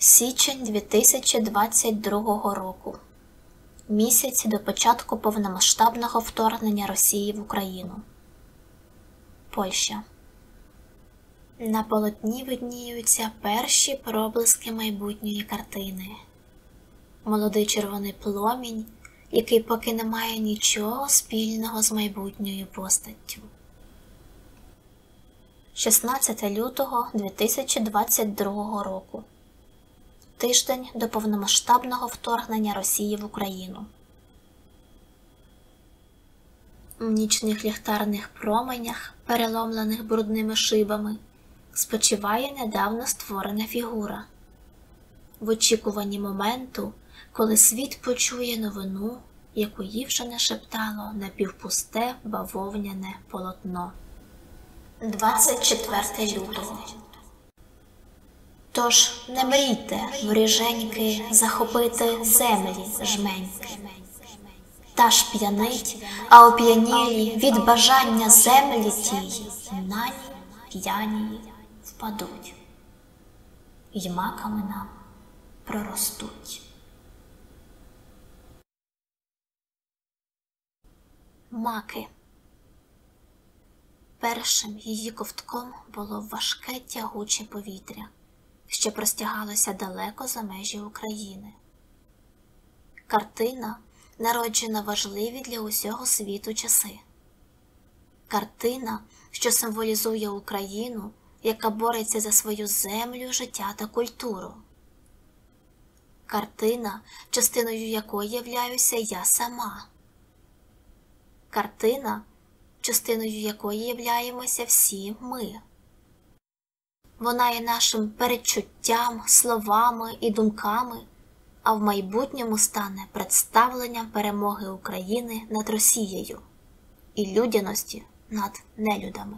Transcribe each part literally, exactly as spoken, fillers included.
Січень дві тисячі двадцять другого року. Місяць до початку повномасштабного вторгнення Росії в Україну. Польща. На полотні видніються перші проблиски майбутньої картини. Молодий червоний пломінь, який поки не має нічого спільного з майбутньою постаттю. шістнадцяте лютого дві тисячі двадцять другого року. Тиждень до повномасштабного вторгнення Росії в Україну. В нічних ліхтарних променях, переломлених брудними шибами, спочиває недавно створена фігура. В очікуванні моменту, коли світ почує новину, яку їй вже не шептало напівпусте бавовняне полотно. двадцять четверте лютого. Тож не мрійте, воріженьки, захопити землі жменьки. Та ж п'янить, а оп'янілі від бажання землі тій, нані п'янії впадуть, й маками нам проростуть. Маки. Першим її ковтком було важке тягуче повітря, що простягалося далеко за межі України. Картина, народжена важливі для усього світу часи. Картина, що символізує Україну, яка бореться за свою землю, життя та культуру. Картина, частиною якої являюся я сама. Картина, частиною якої являємося всі ми. Вона є нашим передчуттям, словами і думками, а в майбутньому стане представленням перемоги України над Росією і людяності над нелюдами.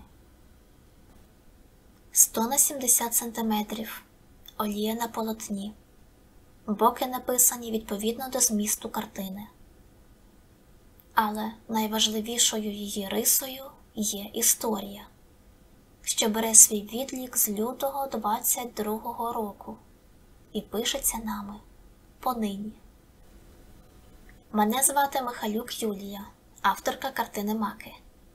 сто на сімдесят сантиметрів, олія на полотні, боки написані відповідно до змісту картини. Але найважливішою її рисою є історія, що бере свій відлік з лютого двадцять другого року і пишеться нами понині. Мене звати Михайлюк Юлія, авторка картини «Маки».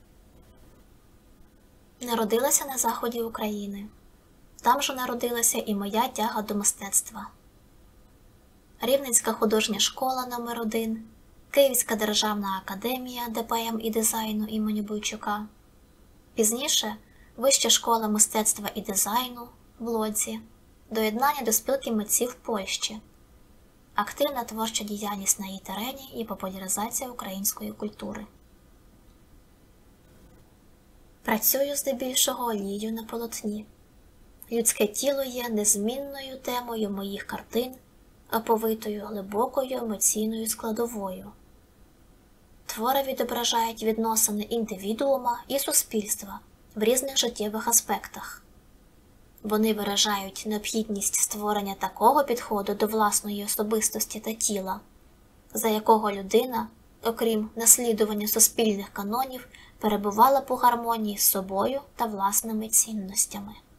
Народилася на заході України. Там же народилася і моя тяга до мистецтва. Рівненська художня школа номер один, Київська державна академія де пе ем і дизайну імені Бойчука. Пізніше Вища школа мистецтва і дизайну в Лодзі, доєднання до спілки митців Польщі, активна творча діяльність на її терені і популяризація української культури. Працюю здебільшого олією на полотні. Людське тіло є незмінною темою моїх картин, оповитою глибокою емоційною складовою. Твори відображають відносини індивідуума і суспільства в різних життєвих аспектах. Вони виражають необхідність створення такого підходу до власної особистості та тіла, за якого людина, окрім наслідування суспільних канонів, перебувала б у гармонії з собою та власними цінностями.